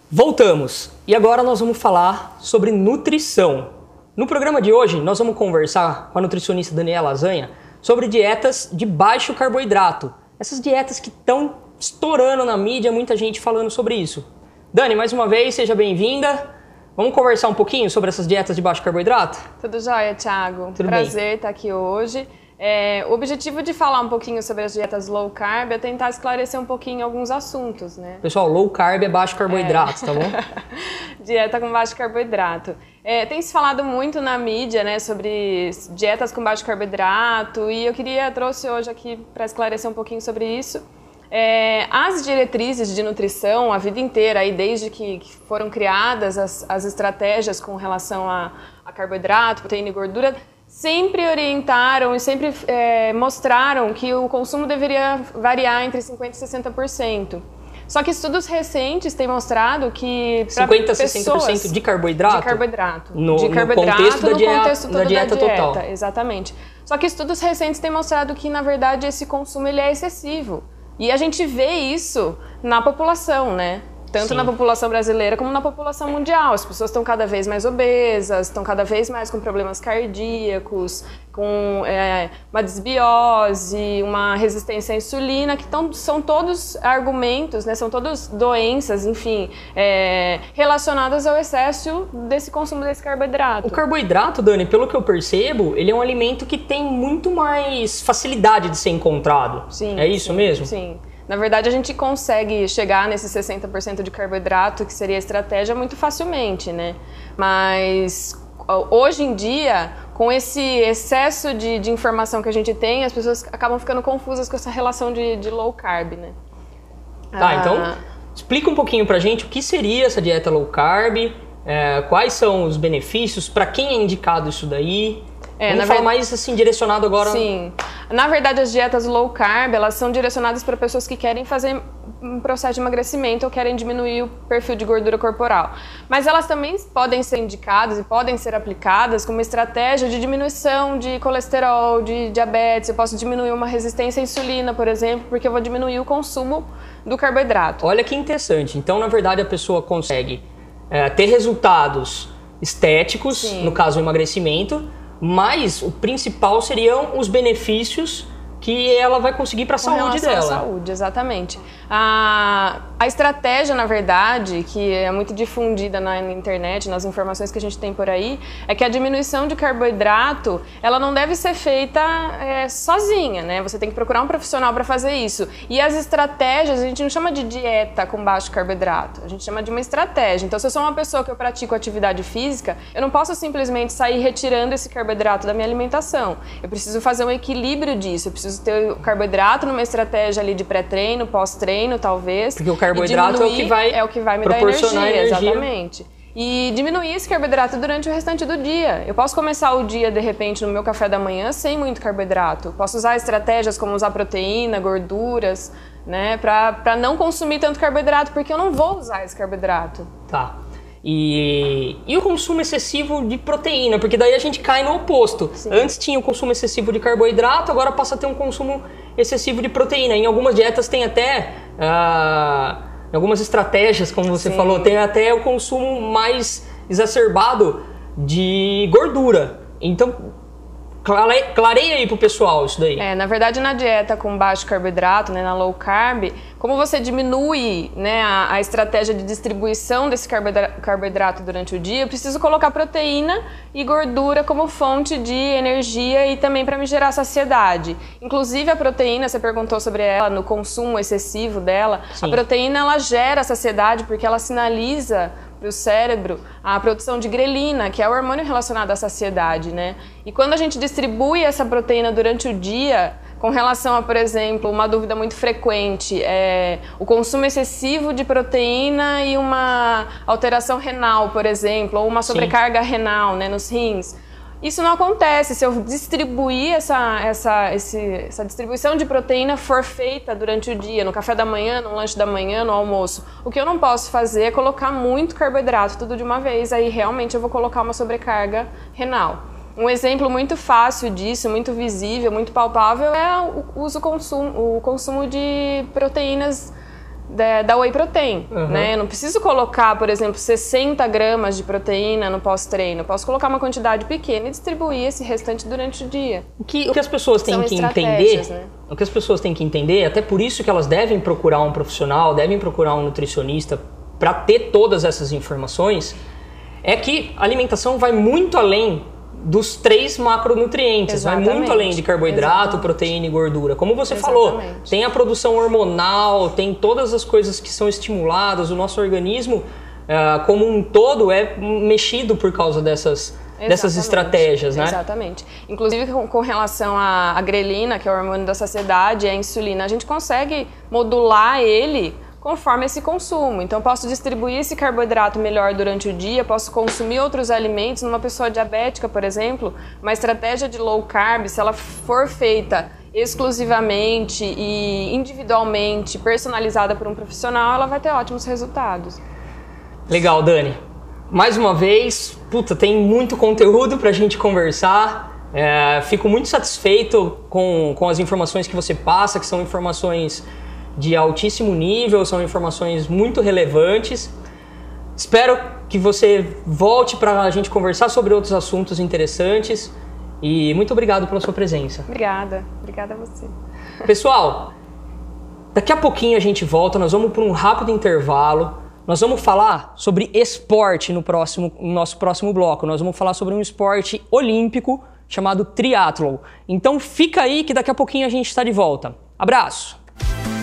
Voltamos e agora nós vamos falar sobre nutrição. No programa de hoje nós vamos conversar com a nutricionista Daniela Lasanha sobre dietas de baixo carboidrato. Essas dietas que estão estourando na mídia, muita gente falando sobre isso. Dani, mais uma vez, seja bem-vinda. Vamos conversar um pouquinho sobre essas dietas de baixo carboidrato? Tudo jóia, Thiago. Tudo Prazer bem. estar aqui hoje. O objetivo de falar um pouquinho sobre as dietas low carb é tentar esclarecer um pouquinho alguns assuntos, né? Pessoal, low carb é baixo carboidrato, tá bom? Dieta com baixo carboidrato. Tem se falado muito na mídia, né, sobre dietas com baixo carboidrato e eu trouxe hoje aqui para esclarecer um pouquinho sobre isso. As diretrizes de nutrição a vida inteira, aí, desde que foram criadas as estratégias com relação a carboidrato, proteína e gordura, sempre orientaram e sempre mostraram que o consumo deveria variar entre 50% e 60%. Só que estudos recentes têm mostrado que 50% a 60% de carboidrato? De carboidrato. No contexto da dieta total. Exatamente. Só que estudos recentes têm mostrado que, na verdade, esse consumo ele é excessivo. E a gente vê isso na população, né? Tanto na população brasileira como na população mundial. As pessoas estão cada vez mais obesas, estão cada vez mais com problemas cardíacos, com uma desbiose, uma resistência à insulina, que são todos argumentos, né? São todas doenças, enfim, relacionadas ao excesso desse consumo desse carboidrato. O carboidrato, Dani, pelo que eu percebo, ele é um alimento que tem muito mais facilidade de ser encontrado. Sim, é isso mesmo? Sim. Na verdade, a gente consegue chegar nesses 60% de carboidrato, que seria a estratégia, muito facilmente, né? Mas hoje em dia, com esse excesso de informação que a gente tem, as pessoas acabam ficando confusas com essa relação de low carb, né? Tá, então explica um pouquinho pra gente o que seria essa dieta low carb, quais são os benefícios, pra quem é indicado isso daí. Vamos falar mais assim, direcionado agora. Sim. Na verdade, as dietas low carb, elas são direcionadas para pessoas que querem fazer um processo de emagrecimento ou querem diminuir o perfil de gordura corporal. Mas elas também podem ser indicadas e podem ser aplicadas como estratégia de diminuição de colesterol, de diabetes. Eu posso diminuir uma resistência à insulina, por exemplo, porque eu vou diminuir o consumo do carboidrato. Olha que interessante. Então, na verdade, a pessoa consegue ter resultados estéticos, Sim. No caso, o emagrecimento, mas o principal seriam os benefícios que ela vai conseguir para a saúde dela. À saúde, exatamente. A estratégia, na verdade, que é muito difundida na internet, nas informações que a gente tem por aí, é que a diminuição de carboidrato, ela não deve ser feita sozinha, né? Você tem que procurar um profissional para fazer isso. E as estratégias, a gente não chama de dieta com baixo carboidrato, a gente chama de uma estratégia. Então, se eu sou uma pessoa que eu pratico atividade física, eu não posso simplesmente sair retirando esse carboidrato da minha alimentação. Eu preciso fazer um equilíbrio disso, eu preciso ter o carboidrato numa estratégia ali de pré-treino, pós-treino, talvez. Porque o carboidrato é o que vai me dar proporcionar energia. Exatamente. E diminuir esse carboidrato durante o restante do dia. Eu posso começar o dia, de repente, no meu café da manhã sem muito carboidrato. Posso usar estratégias como usar proteína, gorduras, né, para não consumir tanto carboidrato, porque eu não vou usar esse carboidrato. Tá. E o consumo excessivo de proteína, porque daí a gente cai no oposto. Sim. Antes tinha o consumo excessivo de carboidrato, agora passa a ter um consumo excessivo de proteína. Em algumas dietas tem até, em algumas estratégias, como você Sim. falou, tem até o consumo mais exacerbado de gordura. Então, clareia aí pro pessoal isso daí. Na verdade, na dieta com baixo carboidrato, né, na low carb, como você diminui, né, a estratégia de distribuição desse carboidrato durante o dia, eu preciso colocar proteína e gordura como fonte de energia e também para me gerar saciedade. Inclusive a proteína, você perguntou sobre ela, no consumo excessivo dela. Sim. A proteína, ela gera saciedade porque ela sinaliza para o cérebro a produção de grelina, que é o hormônio relacionado à saciedade, né? E quando a gente distribui essa proteína durante o dia, com relação a, por exemplo, uma dúvida muito frequente, o consumo excessivo de proteína e uma alteração renal, por exemplo, ou uma sobrecarga renal, né, nos rins. Isso não acontece se eu distribuir essa distribuição de proteína for feita durante o dia, no café da manhã, no lanche da manhã, no almoço. O que eu não posso fazer é colocar muito carboidrato tudo de uma vez, aí realmente eu vou colocar uma sobrecarga renal. Um exemplo muito fácil disso, muito visível, muito palpável, é o consumo de proteínas da whey protein, né? Eu não preciso colocar, por exemplo, 60 gramas de proteína no pós-treino. Eu posso colocar uma quantidade pequena e distribuir esse restante durante o dia. O que as pessoas têm que entender, né? O que as pessoas têm que entender, até por isso que elas devem procurar um profissional, devem procurar um nutricionista para ter todas essas informações, é que a alimentação vai muito além dos 3 macronutrientes. Exatamente. Vai muito além de carboidrato, proteína e gordura. Como você falou, tem a produção hormonal, tem todas as coisas que são estimuladas, o nosso organismo como um todo é mexido por causa dessas estratégias, né? Exatamente. Inclusive com relação à grelina, que é o hormônio da saciedade, e a insulina, a gente consegue modular ele conforme esse consumo. Então, eu posso distribuir esse carboidrato melhor durante o dia, posso consumir outros alimentos. Numa pessoa diabética, por exemplo, uma estratégia de low carb, se ela for feita exclusivamente e individualmente, personalizada por um profissional, ela vai ter ótimos resultados. Legal, Dani. Mais uma vez, tem muito conteúdo pra gente conversar. Fico muito satisfeito com as informações que você passa, que são informações de altíssimo nível, são informações muito relevantes. Espero que você volte para a gente conversar sobre outros assuntos interessantes e muito obrigado pela sua presença. Obrigada a você. Pessoal, daqui a pouquinho a gente volta, nós vamos para um rápido intervalo, nós vamos falar sobre esporte no nosso próximo bloco, nós vamos falar sobre um esporte olímpico chamado triatlon. Então fica aí que daqui a pouquinho a gente está de volta. Abraço!